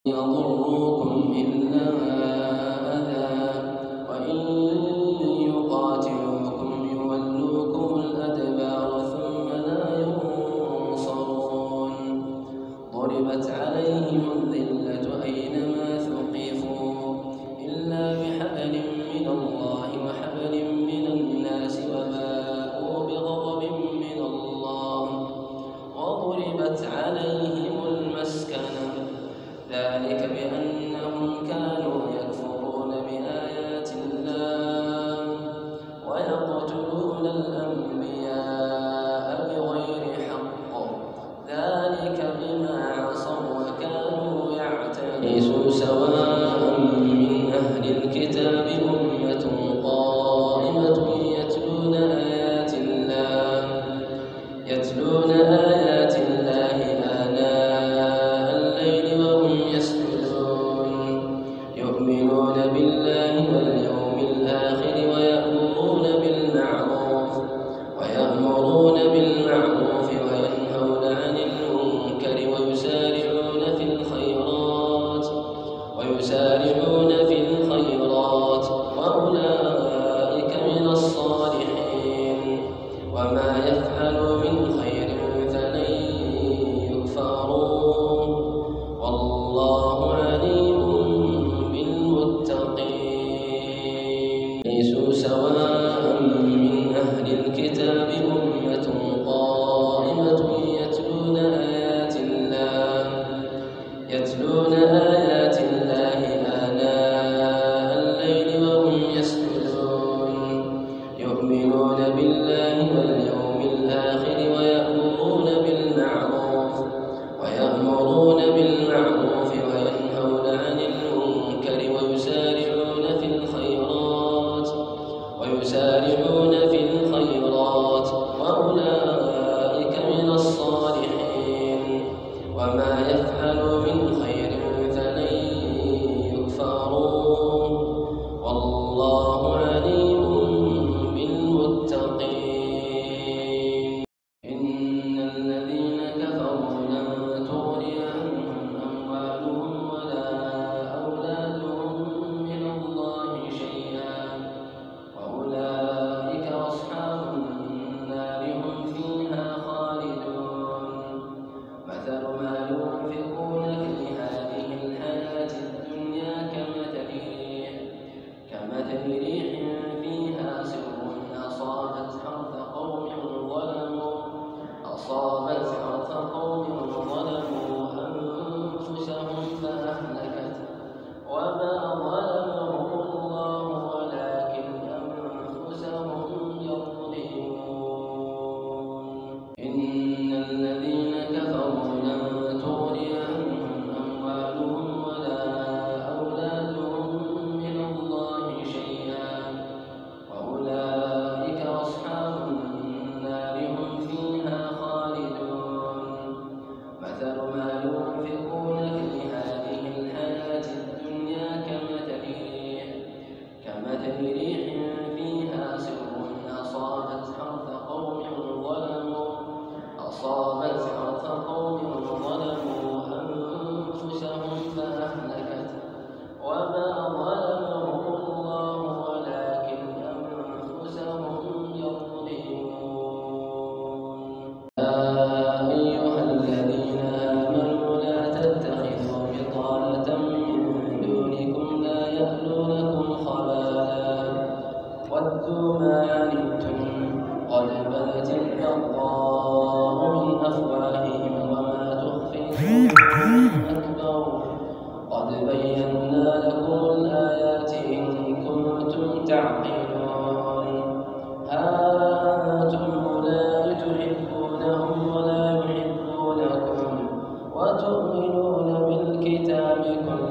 يضروكم إلا أذى وإن يقاتلوكم يولوكم الأدبار ثم لا ينصرون ضربت عليهم الذلة أينما ثقفوا إلا بحبل من الله وحبل من الناس وباءوا بغضب من الله وضربت عليهم المسكنة ذلك بأنهم كانوا يكفرون بآيات الله ويقتلون الأنبياء بغير حق ذلك بما عصوا وكانوا يعتدون سواء من أهل الكتاب أمة قائمة يتلون آيات الله آناء الليل وهم يسجدون يؤمنون بالله واليوم الآخر ويأمرون بالمعروف وينهون عن المنكر ويسارعون في الخيرات وأولئك من الصالحين وما يفعلوا من خير فلن يكفرون والله عليم بالمتقين ليسوا سواء من أهل الكتاب أمة قائمة يتلون آيات الله آناء الليل وهم يسجدون يؤمنون بالله واليوم الآخر ويأمرون بالمعروف وينهون عن المنكر ويسارعون في الخيرات وأولئك من الصالحين وما يفعلوا من خير فلن يكفرون والله عليم بالمتقين إن الذين كفروا لن تغني عنهم أموالهم ولا أولادهم من الله شيئا وأولئك أصحاب النار هم فيها خالدون مثل ما ينفقون في هذه الحياة الدنيا كمثل ريح فيها سر أصابت حرث قوم ظلموا أنفسهم فأهلكت وما ظلمهم الله ولكن أنفسهم يظلمون إن الذين كفروا لن تغني عنهم أموالهم ولا أولادهم من الله شيئا وأولئك أصحاب النار هم فيها خالدون مثل ما ينفقون في هذه الحياة الدنيا كمثل ريح فيها سر أصابت حرث قوم ظلموا أنفسهم فأهلكت وما ظلمهم الله ولكن أنفسهم يظلمون يا أيها الذين آمنوا لا تتخذوا بطانة من دونكم لا يألونكم خبالا ودوا ما عنتم قد بدت البغضاء من أفواههم وما تخفي صدورهم أكبر قد بينا لكم الآيات إن كنتم تعقلون ها أنتم أولئك تحبونهم ولا يحبونكم وتؤمنون بالكتاب كله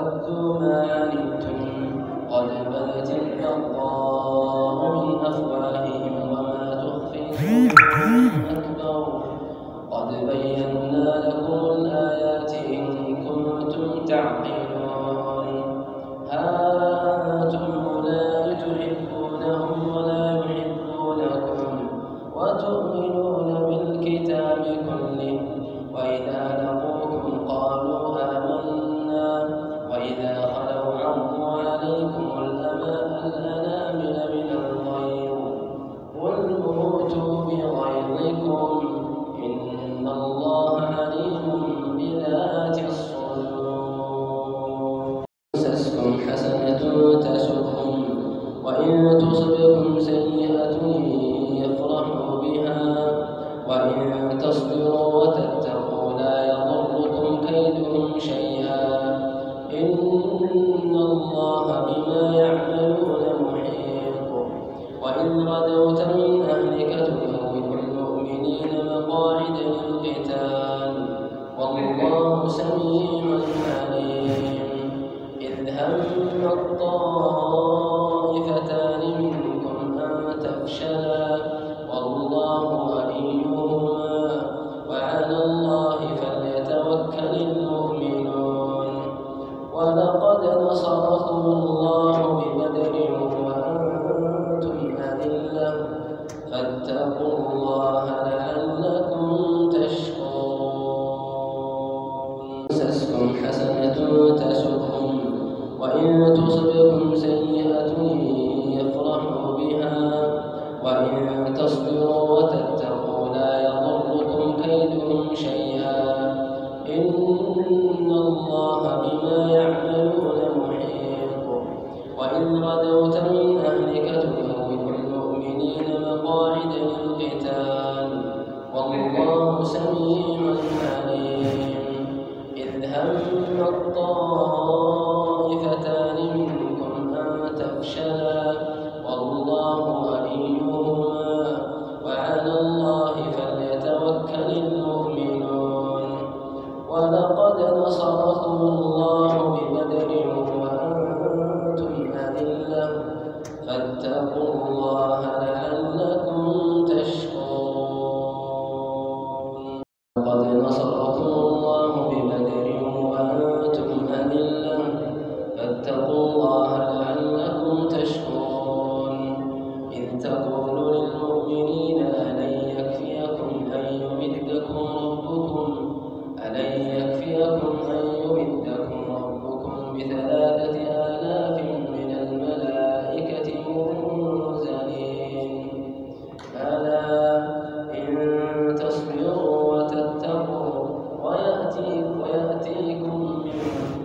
ودوا ما عنتم قد بدت البغضاء من أفواههم وما تخفي صدورهم أكبر قد بينا لكم الآيات إن كنتم تعقلون ها أنتم أولئك تحبونهم ولا يحبونكم وتؤمنون بالكتاب كله وإذا لقوكم قالوا آمنا وإذا خلوا عضوا عليكم الأنامل من الغيظ قل موتوا بغيظكم إن الله عليم بذات الصدور تمسسكم حسنة تسؤهم وإن تصبكم سيئة يفرحوا بها وإن تصبروا وتتقوا لا يضركم كيدهم شيئا إن الله بما يعملون محيط وإن غدوت من أهلك تبوئ المؤمنين مقاعد للقتال والله سميع عليم إذ هم الطائفتان منكم أن تفشلا والله وليهما وعلى الله فليتوكل المؤمنون ولقد نصركم الله ببدر وأنتم أذلة فاتقوا الله لعلكم تشكرون تمسسكم حسنة تسؤهم وإن تصبكم سيئة يفرحوا بها وإن تصبروا وتتقوا لا يضركم كيدهم شيئا إن الله بما يعملون محيط وإن غدوت من أهلك تبوئ المؤمنين مقاعد للقتال والله سميع عليم إذ هم الطائفتان منكم أن تفشلا والله وليهما وعلى الله فليتوكل المؤمنون ولقد نصركم الله ببدر وأنتم أذلة فاتقوا الله لعلكم تشكرون لقد نصركم الله ببدر وأنتم أذلة فاتقوا الله لعلكم تشكرون إذ تقول للمؤمنين ألن يكفيكم أن يمدكم ربكم ب3,000 من الملائكة منزلين ألا إن تصبروا وتتقوا ويأتيكم من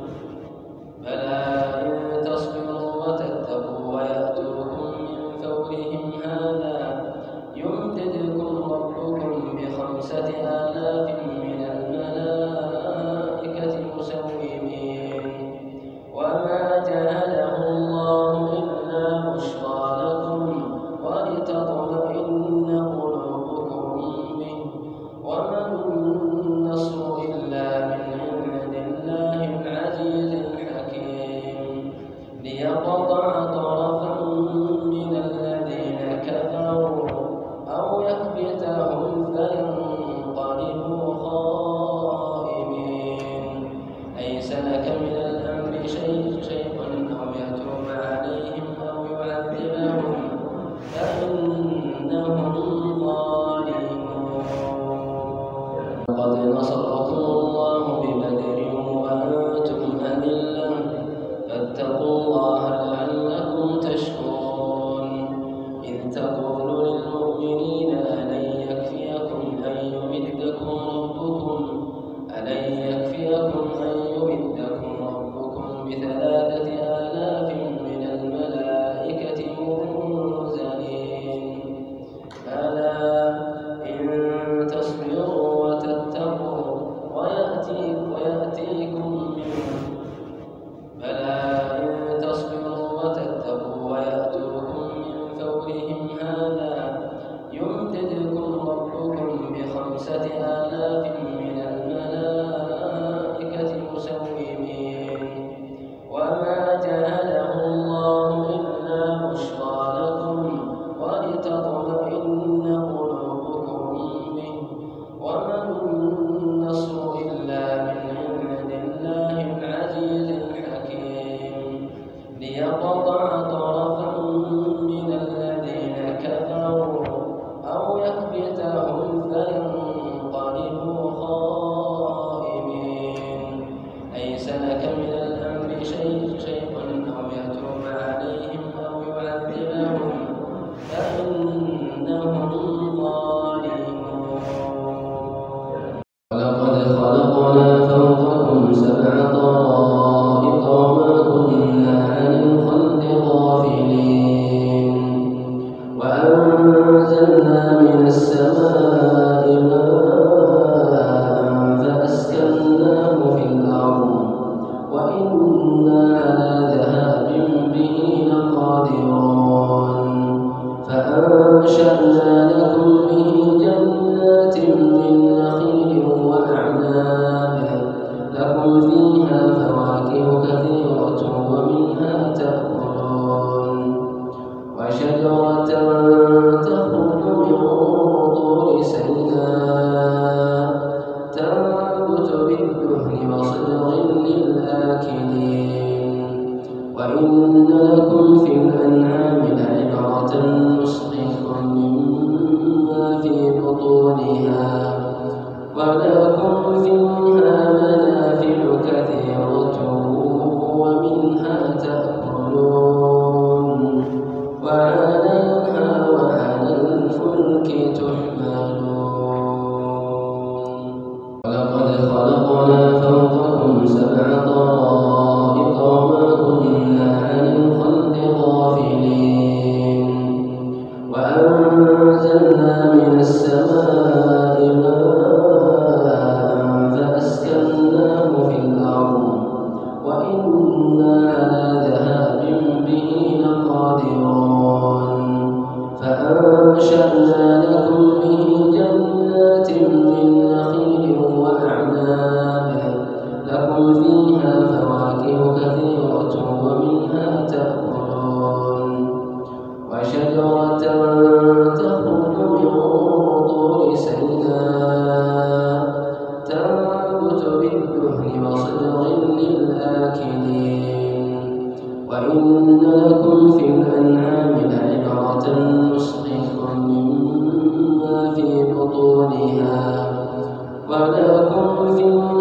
ويأتوكم من فورهم هذا يمددكم ربكم ب5,000 من الملائكة مسومين وما جعله الله إلا بشرى لكم ولتطمئن قلوبكم به وما النصر إلا من عند الله العزيز الحكيم ليقطع طرفا من الذين كفروا أو يكبتهم فينقلبوا خائبين ليس لك من الأمر شيء أو يتوب عليهم أو يعذبهم فإنهم ظالمون لقد نصركم الله ببدر وأنتم أذلة فاتقوا الله لعلكم تشكرون إذ تقول للمؤمنين ألن يكفيكم أن يمدكم ربكم ب3,000 يسألك من الأمر شيئا أو يتوب عليهم أو يعذبهم فإنهم ظالمون. ولقد خلقنا فوقكم سبع طرائق وما كنا عن الخلق غافلين وأنزلنا من السماء ماء فأسكناه في الأرض وإنا على ذهاب به لقادرون فأنشأنا لكم به جنات من نخيل وأعناب لكم فيها فواكه كثيرة ومنها تأكلون وشجرة تخرج من طور سيناء تنبت بالدهن وصدر للآكلين وإن لكم في الأنعام لعبرة نسقيكم مما في بطونها ولكم فيها منافع كثيرة ومنها تأكلون وعليها وعلى الفلك تحملون. ولقد خلقنا فوقكم سبع طرائق وما كنا عن الخلق غافلين وأنزلنا من السماء ماء فأسكناه في الأرض وإنا على ذهاب به لقادرون فأنشأنا لكم به جنات من نخيل وأعناب لكم فيها فواكه كثيرة ومنها تأكلون وشجرة تخرج من طور سيناء تنبت بالدهن وصدر للآكلين وإن لكم في الأنعام لعبرة نسقيكم مما في بطونها ولكم فيها